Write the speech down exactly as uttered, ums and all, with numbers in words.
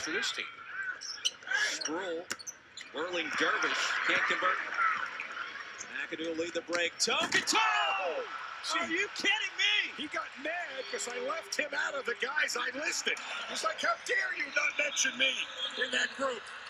for this team. Sproul, whirling dervish, can't convert. McAdoo will lead the break. Toe-to-toe! Are you kidding me? He got mad because I left him out of the guys I listed. He's like, how dare you not mention me in that group?